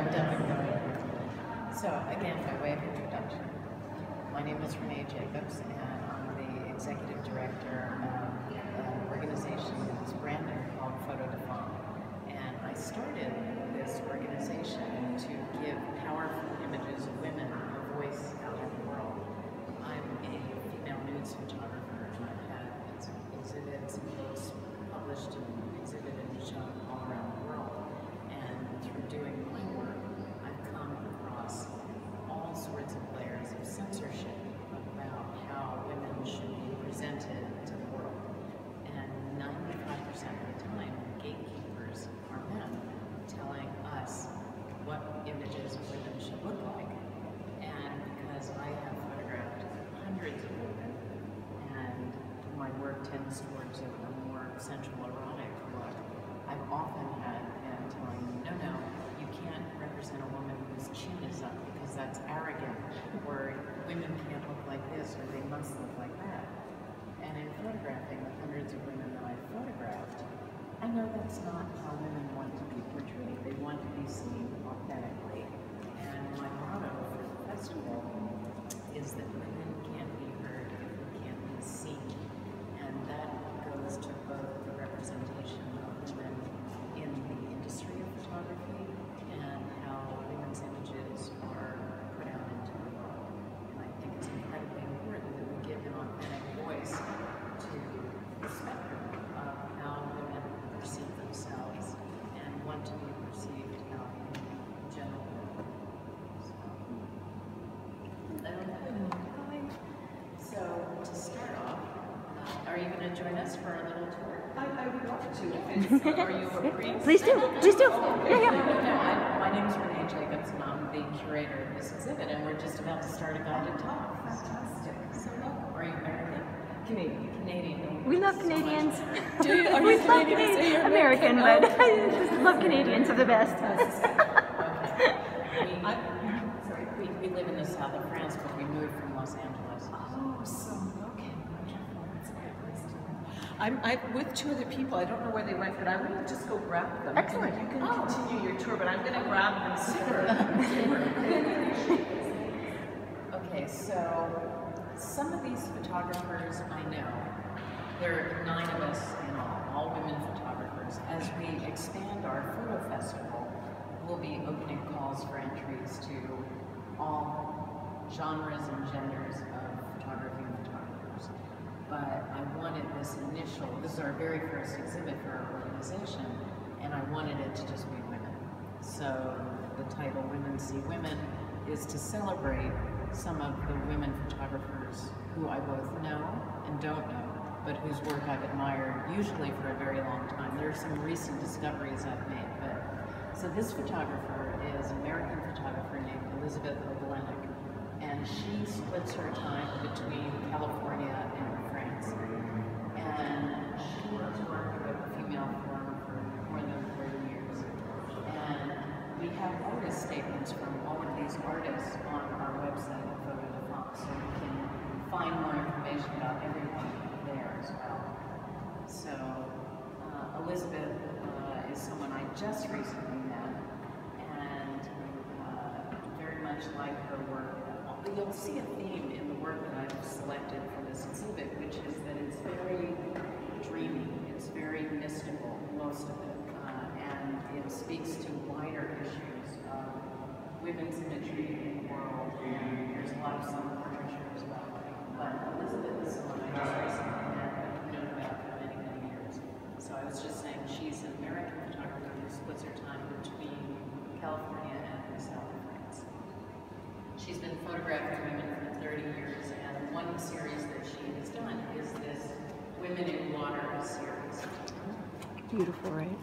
revved up and going. So again, by way of introduction, my name is Renée Jacobs, and I'm the executive director of an organization that's brand new called Porto Photo Fest. And I started this organization to give powerful images of women a voice out in the world. I'm a female nudes photographer, and I've had exhibits and books published and exhibited and shown all around the world. And through doing my work, I've come across all sorts of layers of censorship about how women should be presented to the world. And 95% of the time, gatekeepers are men telling us what images of women should look like. And because I have photographed hundreds of women, and my work tends towards a more sensual, erotic look, I've often had men telling me, no, you can't represent a woman whose chin is up because that's arrogant, or women can't look like this, or they must look like that. And in photographing the hundreds of women that I've photographed, I know that's not how women want to be portrayed. They want to be seen authentically. And my motto for the festival is that women can't be heard if they can't be seen. And that goes to both the representation of women in the industry of photography and how women's images are put out into the world. And I think it's incredibly important that we give an authentic voice to the spectrum of how women perceive themselves and want to be perceived out in general. So to start off, are you going to join us for a little tour? I would love to. Are you a priest? Please do. Please do. Yeah. No, my name is Renée Jacobs, and I'm the curator of this exhibit, and we're just about to start a guided talk. Fantastic. So, are you American? Canadian. We love Canadians. Do you? Are you Canadian? So you're American, but I just love Canadians are the best. We live in the south of France, but we moved from Los Angeles. Oh, so okay, wonderful. That's a great place to live. I'm with two other people. I don't know where they went, but I'm going to just go grab them. Excellent. You can continue your tour, but I'm going to grab them. Super. Okay, so some of these photographers I know, there are 9 of us in all women photographers. As we expand our photo festival, we'll be opening calls for entries to all genres and genders of photography and photographers. But I wanted this is our very first exhibit for our organization, and I wanted it to just be women. So the title womenSEEwomen is to celebrate some of the women photographers who I both know and don't know, but whose work I've admired, usually for a very long time. There are some recent discoveries I've made, so this photographer is an American photographer named Elisabeth Opalenik, and she splits her time between California and France. And she has worked with female form for more than 30 years. And we have artist statements from all of these artists on our website at Porto Photo Fest, so you can find more information about everyone there as well. So Elisabeth is someone I just recently met, and very much like her work. You'll see a theme in the work that I've selected for this exhibit, which is that it's very dreamy, it's very mystical, most of it, and it speaks to wider issues of women's imagery in the world, and there's a lot of self-portraiture as well. But Elisabeth is someone I just recently met and I've known about for many, many years. So I was just saying she's an American photographer who splits her time between California and the south of France. She's been photographing women for 30 years, and one series that she has done is this Women in Water series. Beautiful, right?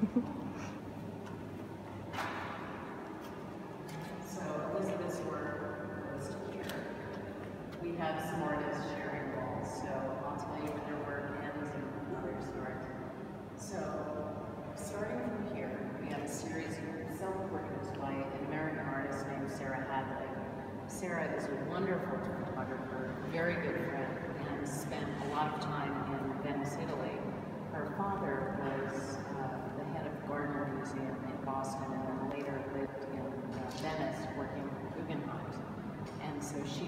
So Elisabeth's work goes to here. We have some artists sharing walls, so I'll tell you when their work ends and others start. So starting from here, we have a series of self-portraits by an American artist named Hadley. Sarah is a wonderful photographer, very good friend, and spent a lot of time in Venice, Italy. Her father was the head of the Gardner Museum in Boston, and then later lived in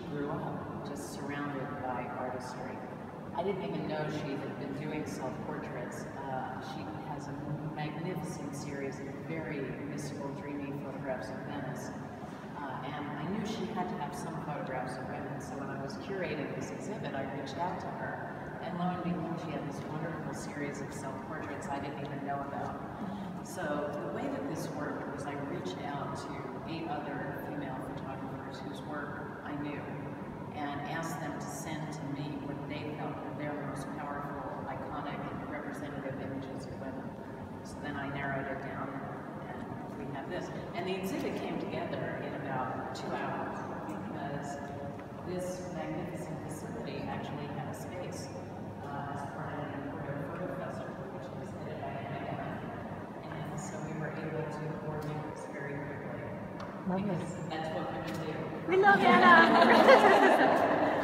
grew up just surrounded by artistry. I didn't even know she had been doing self-portraits. She has a magnificent series of very mystical, dreamy photographs of Venice. And I knew she had to have some photographs of women, so when I was curating this exhibit, I reached out to her, and lo and behold, she had this wonderful series of self-portraits I didn't even know about. So the way that this worked was I reached out to 8 other female photographers whose work I knew, and asked them to send to me what they felt were their most powerful, iconic, and representative images of women. So then I narrowed it down, and we have this. And the exhibit came together in about 2 hours, because this magnificent facility actually had a space as part of the Porto Photo Fest, which was headed by Maggie. And so we were able to coordinate this very quickly. Because that's what women do. We love Anna.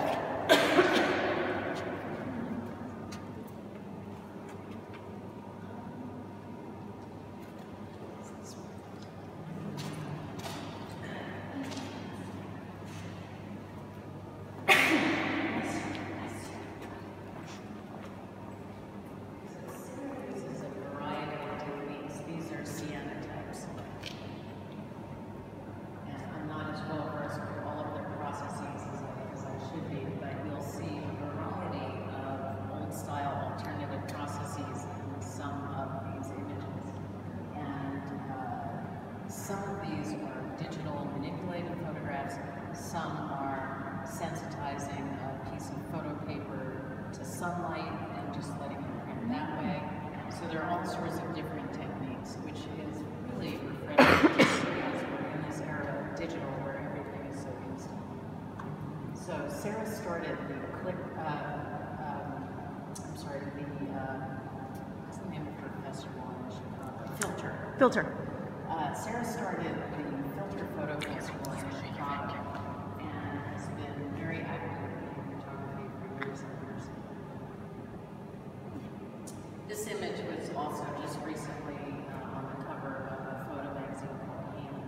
Some of these are digital manipulated photographs, some are sensitizing a piece of photo paper to sunlight and just letting it print that way. So there are all sorts of different techniques, which is really refreshing because we're in this era of digital where everything is so instant. So Sarah started the what's the name of her festival in Chicago? Filter. Sarah started the Filter Photo Festival in Chicago and has been very active in photography for years and years. This image was also just recently on the cover of a photo magazine called Hand.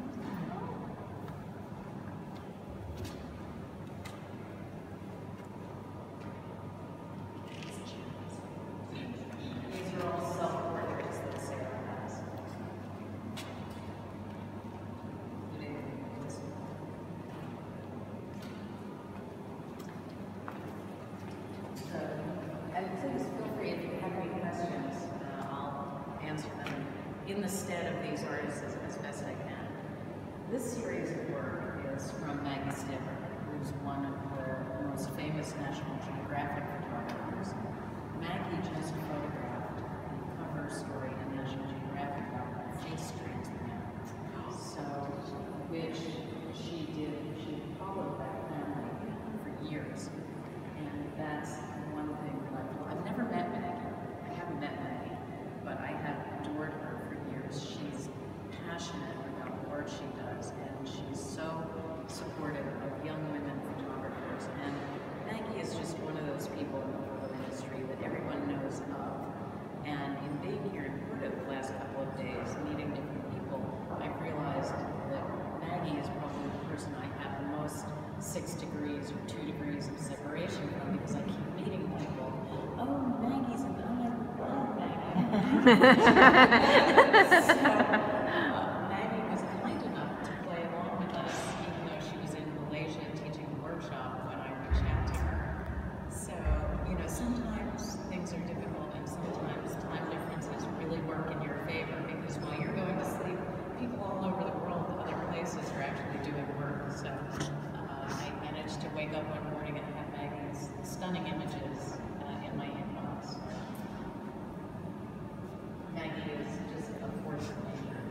These are all self-portraits that Sarah has. And please feel free, if you have any questions, I'll answer them in the stead of these artists as best I can. This series of work is from Maggie Steber, who's one of the most famous National Geographic photographers. Maggie just photographed the cover story in National Geographic about a face transplant. So, which she followed that family for years. And that's one thing that I've never met Maggie. I haven't met Maggie, but I have adored her for years. She's passionate about the work she does, and she's so supportive of young women photographers. And Maggie is just one of those people in the photo industry that everyone knows of. And in being here in Porto the last couple of days, meeting different people, I've realized that Maggie is probably the person I have the most 6 degrees or 2 degrees of separation from, because I keep meeting people. Oh, Maggie's an Maggie. So, Maggie was kind enough to play along with us, even though she was in Malaysia teaching a workshop when I reached out to her. So, you know, sometimes things are difficult, and sometimes time differences really work in your favor, because while you're going to sleep, people all over the world, other places, are actually doing work. So I managed to wake up one morning and have Maggie's stunning images in my inbox. Maggie is just a force of nature.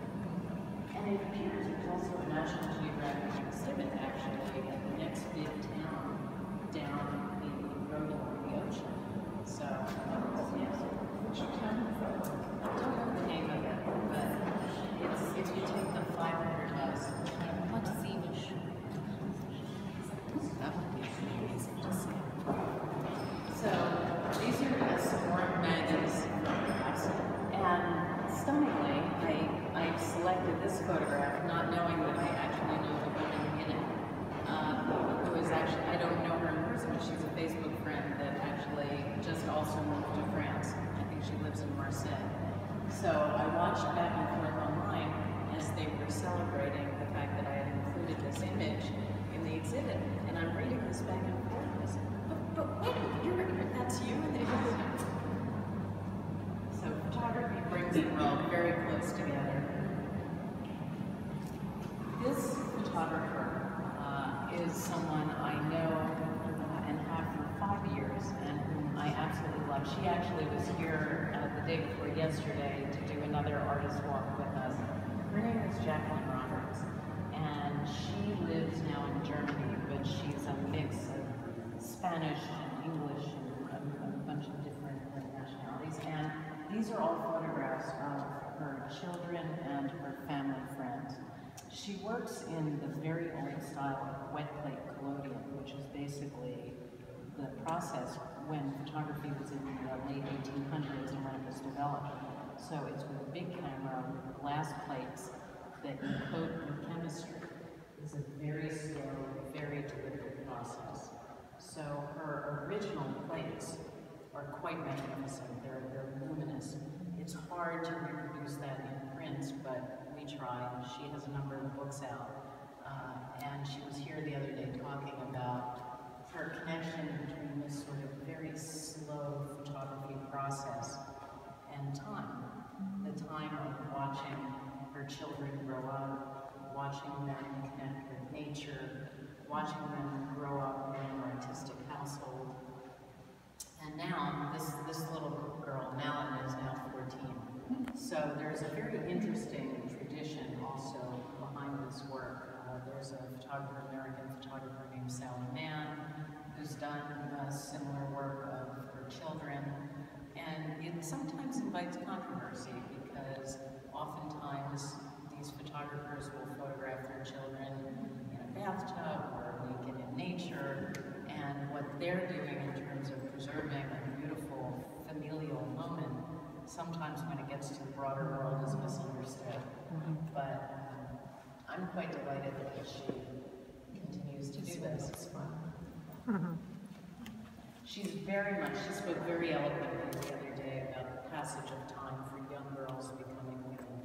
watched back and forth online as they were celebrating the fact that I had included this image in the exhibit, and I'm reading this back and forth, and I said, but wait, that's you? And they go, so photography brings the world very close together. This photographer is someone I know and have for 5 years, and whom I absolutely love. She actually was here the day before yesterday to do another artist walk with us. Her name is Jacqueline Roberts, and she lives now in Germany, but she's a mix of Spanish and English and a bunch of different nationalities. And these are all photographs of her children and her family friends. She works in the very old style of wet plate collodion, which is basically the process when photography was in the late 1800s and when it was developed. So it's with a big camera with glass plates that you coat with chemistry. It's a very slow, very deliberate process. So her original plates are quite magnificent. They're luminous. It's hard to reproduce that in prints, but we try. She has a number of books out, and she was here the other day talking about her connection between this sort of very slow photography process and time. The time of watching her children grow up, watching them connect with nature, watching them grow up in an artistic household. And now, this little girl, Malin, is now 14. So there's a very interesting tradition also behind this work. There's a American photographer named Sally Mann, who's done similar work of her children. And it sometimes invites controversy because oftentimes these photographers will photograph their children in a bathtub or naked in nature. And what they're doing in terms of preserving a beautiful familial moment, sometimes when it gets to the broader world, is misunderstood. But I'm quite delighted that she continues to do this. It's fun. She spoke very eloquently the other day about the passage of time for young girls becoming women,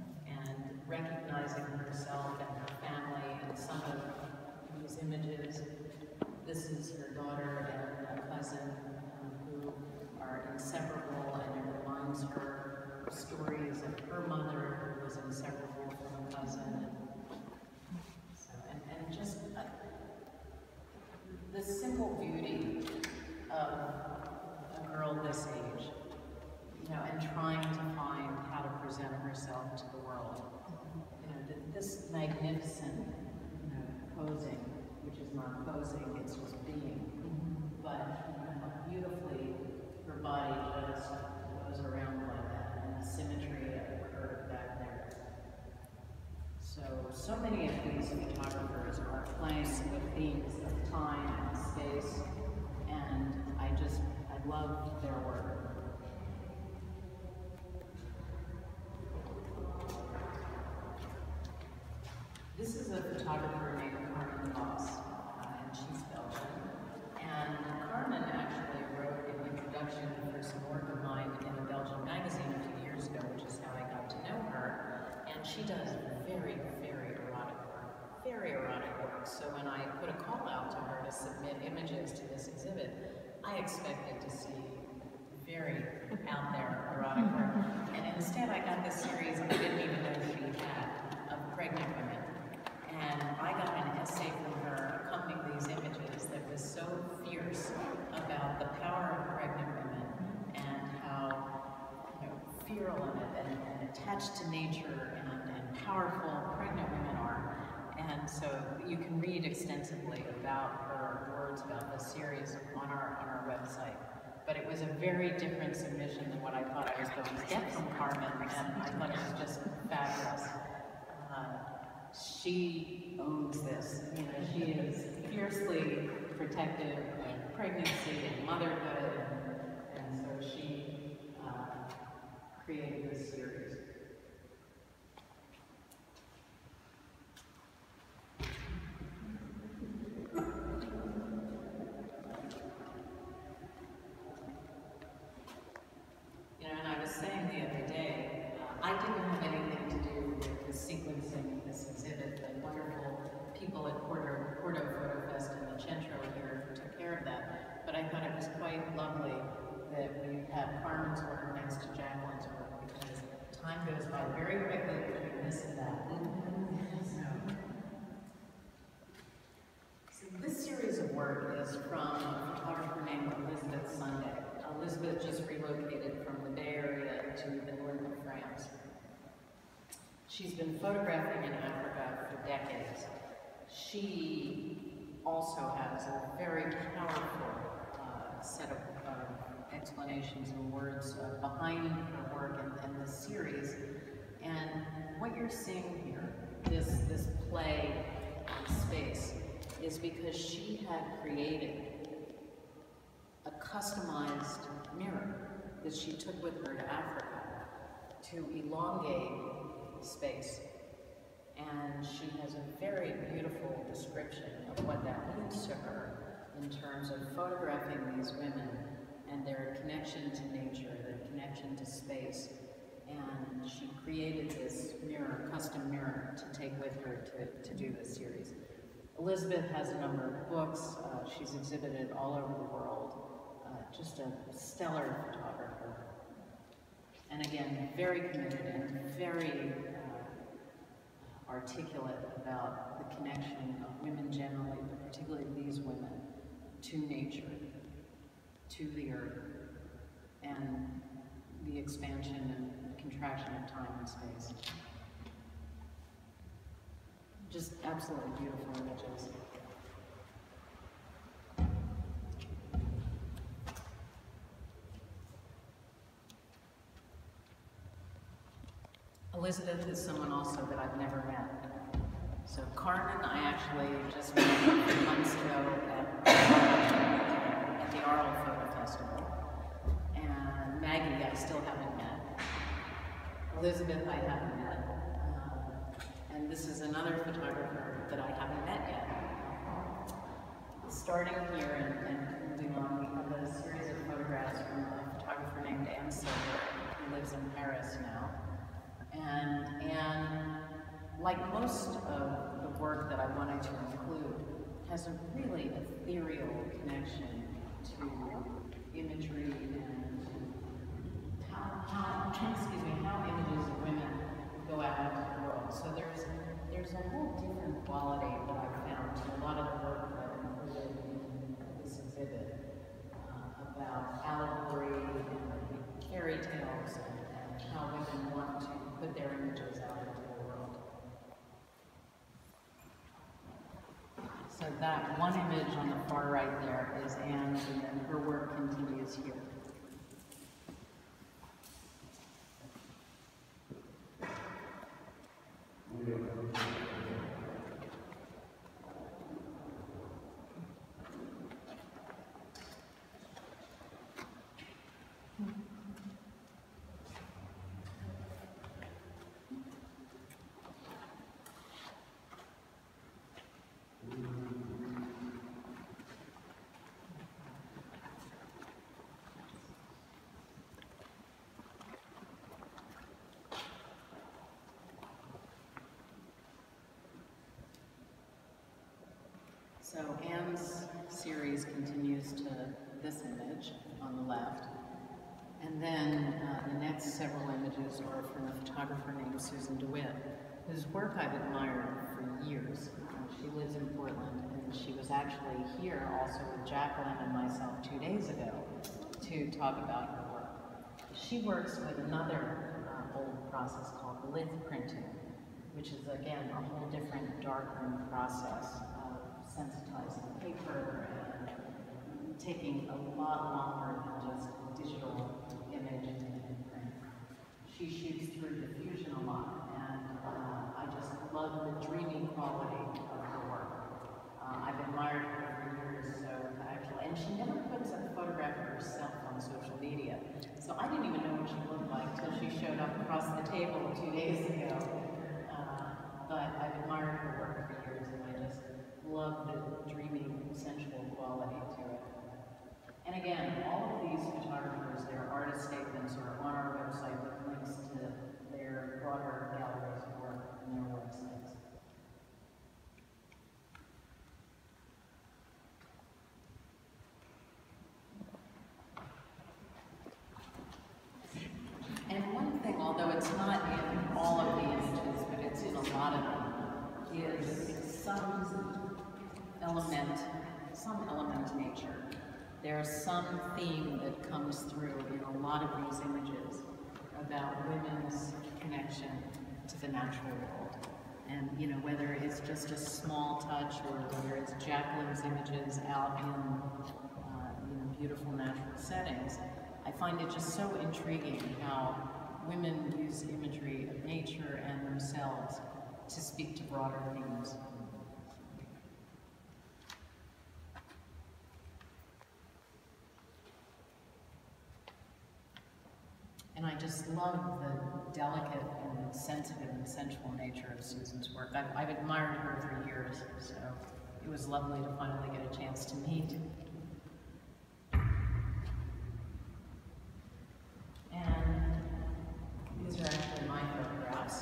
and recognizing herself and her family in some of these images. This is her daughter and a cousin who are inseparable, and it reminds her stories of her mother who was inseparable from a cousin. So, and just the simple beauty of a girl this age, and trying to find how to present herself to the world. This magnificent, posing, which is not posing, it's just being. But how beautifully her body just goes around like that, and the symmetry of her back there. So many of these photographers are playing with themes of time and space, and I love their work. This is a photographer named Carmen de Vos, and she's Belgian. And Carmen actually wrote an introduction for some work of mine in a Belgian magazine a few years ago, which is how I got to know her. And she does very, very erotic work. Very erotic work. So when I put a call out to her to submit images to this exhibit, I expected to see very out there erotic work. And instead I got this series I didn't even know she had of pregnant women. And I got an essay from her accompanying these images that was so fierce about the power of pregnant women and how virulent and attached to nature and powerful pregnant women are. And so you can read extensively about her words about this series on our website. But it was a very different submission than what I thought I was going to get from Carmen, and I thought it was just fabulous. She owns this. She is fiercely protective of pregnancy and motherhood, and so she created this series. And I was saying the other day, I didn't Time goes by very quickly between this and that. So this series of work is from a photographer named Elisabeth Sunday. Elisabeth just relocated from the Bay Area to the north of France. She's been photographing in Africa for decades. She also has a very powerful set of explanations and words behind her work and this series. And what you're seeing here, this play space, is because she had created a customized mirror that she took with her to Africa to elongate space. And she has a very beautiful description of what that means to her in terms of photographing these women and their connection to nature, their connection to space. And she created this mirror, custom mirror, to take with her to do this series. Elisabeth has a number of books. She's exhibited all over the world. Just a stellar photographer. And again, very committed and very articulate about the connection of women generally, but particularly these women, to nature, to the earth, and the expansion and contraction of time and space. Just absolutely beautiful images. Elisabeth is someone also that I've never met. So Carmen, I actually just met a few months ago at the Porto Photo Festival. And Maggie, I still haven't met. Elisabeth, I haven't met. And this is another photographer that I haven't met yet. Starting here and moving on, we have a series of photographs from a photographer named Anne Silver, who lives in Paris now. And like most of the work that I wanted to include, has a really ethereal connection to imagery and how images of women go out into the world. So there's a whole different quality that I found to a lot of the work that I included in this exhibit about allegory and fairy tales and how women want to put their images out into the world. So that one image on the far right there is Anne's, and then her work continues here. So Anne's series continues to this image on the left. And then the next several images are from a photographer named Susan DeWitt, whose work I've admired for years. She lives in Portland, and she was actually here also with Jacqueline and myself 2 days ago to talk about her work. She works with another old process called lithe printing, which is, again, a whole different darkroom process of sensitizing paper and taking a lot longer than just digital image and print. She shoots through diffusion a lot, and I just love the dreamy quality of her work. I've admired her for years, so actually, and she never puts a photograph of herself on social media. So I didn't even know what she looked like until she showed up across the table 2 days ago. But I've admired her work for years, and I just love the dreamy, sensual quality to it. And again, all of these photographers, their artist statements are on our website with links to their broader galleries of work and their websites. And one thing, although it's not some element of nature. There's some theme that comes through in a lot of these images about women's connection to the natural world. And you know, whether it's just a small touch or whether it's Jacqueline's images out in beautiful natural settings, I find it just so intriguing how women use imagery of nature and themselves to speak to broader themes. And I just love the delicate and sensitive and sensual nature of Susan's work. I've admired her for years, so it was lovely to finally get a chance to meet. And these are actually my photographs.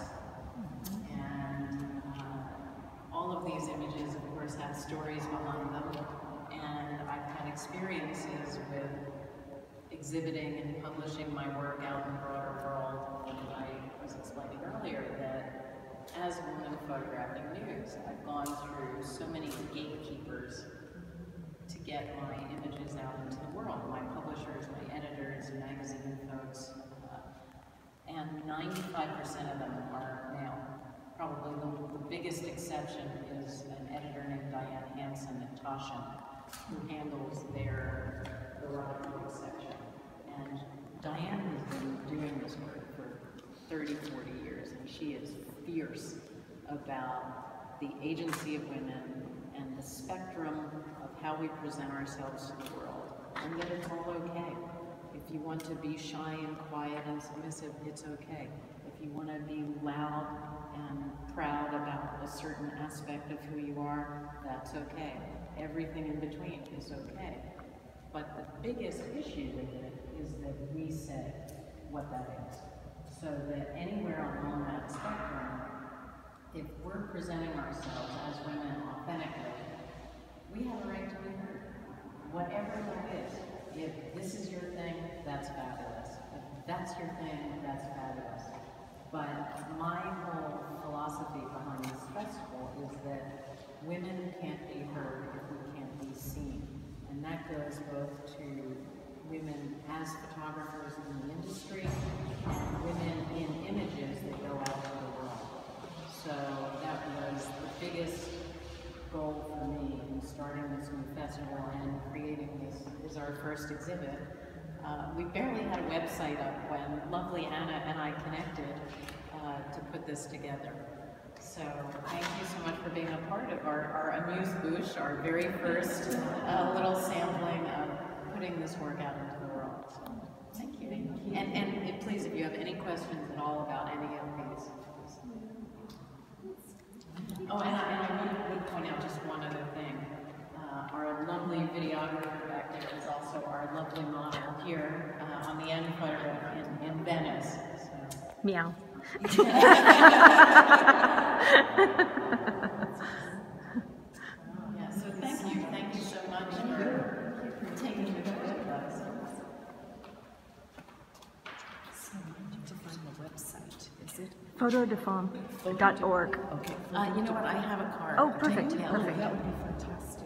And all of these images, of course, have stories behind them. And I've had experiences with exhibiting and publishing my work out in the broader world. And I was explaining earlier that as a woman photographing news, I've gone through so many gatekeepers to get my images out into the world. My publishers, my editors, magazine folks, and 95% of them are male. Probably the biggest exception is an editor named Diane Hansen at Taschen, who handles their erotic section. And Diane has been doing this work for 30, 40 years, and she is fierce about the agency of women and the spectrum of how we present ourselves to the world, and that it's all okay. If you want to be shy and quiet and submissive, it's okay. If you want to be loud and proud about a certain aspect of who you are, that's okay. Everything in between is okay. But the biggest issue with it is that we say what that is. So that anywhere along that spectrum, if we're presenting ourselves as women authentically, we have a right to be heard. Whatever that is. If this is your thing, that's fabulous. If that's your thing, that's fabulous. But my whole philosophy behind this festival is that women can't be heard if we can't be seen. And that goes both to women as photographers in the industry and women in images that go out to the world. So that was the biggest goal for me in starting this new festival and creating this is our first exhibit. We barely had a website up when lovely Anna and I connected to put this together. So thank you so much for being a part of our amuse-bouche, our very first little sampling of putting this work out into the world. So thank you. And please, if you have any questions at all about any of these. Oh, and I would point out just one other thing. Our lovely videographer back there is also our lovely model here on the end photograph in Venice. So. Meow. Yeah, so thank you so much for taking the trip with us. So I need to find the website. Is it? Photodefemme.org. Okay. You know what? I have a card. Oh, perfect. Yeah, Perfect. That would be fantastic.